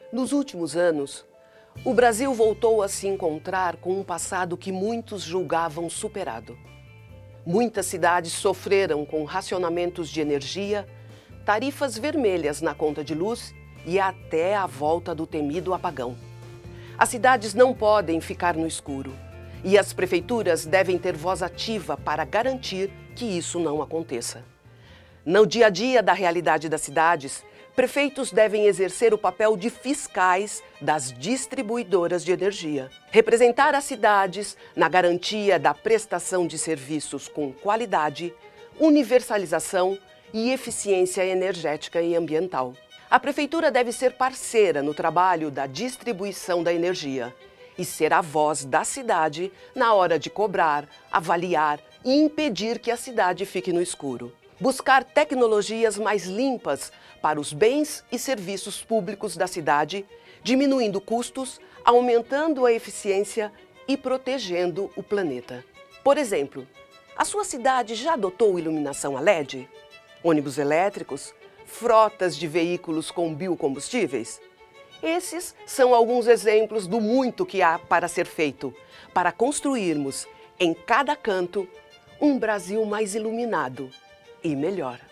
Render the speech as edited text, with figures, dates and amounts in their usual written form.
Nos últimos anos, o Brasil voltou a se encontrar com um passado que muitos julgavam superado. Muitas cidades sofreram com racionamentos de energia, tarifas vermelhas na conta de luz e até a volta do temido apagão. As cidades não podem ficar no escuro e as prefeituras devem ter voz ativa para garantir que isso não aconteça. No dia a dia da realidade das cidades, prefeitos devem exercer o papel de fiscais das distribuidoras de energia, representar as cidades na garantia da prestação de serviços com qualidade, universalização e eficiência energética e ambiental. A prefeitura deve ser parceira no trabalho da distribuição da energia e ser a voz da cidade na hora de cobrar, avaliar e impedir que a cidade fique no escuro. Buscar tecnologias mais limpas para os bens e serviços públicos da cidade, diminuindo custos, aumentando a eficiência e protegendo o planeta. Por exemplo, a sua cidade já adotou iluminação a LED? Ônibus elétricos? Frotas de veículos com biocombustíveis? Esses são alguns exemplos do muito que há para ser feito, para construirmos, em cada canto, um Brasil mais iluminado e melhor.